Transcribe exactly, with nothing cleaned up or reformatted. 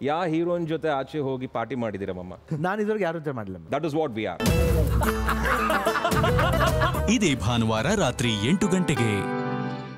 ಯಾವ ಹೀರೋನ್ ಜೊತೆ ಆಚೆ ಹೋಗಿ ಪಾರ್ಟಿ ಮಾಡಿದಿರ ಮಮ್ಮ? ನಾನು ಇದುವರೆಗೆ ಯಾರ ಜೊತೆ ಮಾಡಿಲ್ಲ. That is what we are. ಇದೇ ಭಾನುವಾರ ರಾತ್ರಿ ಎಂಟು ಗಂಟೆಗೆ.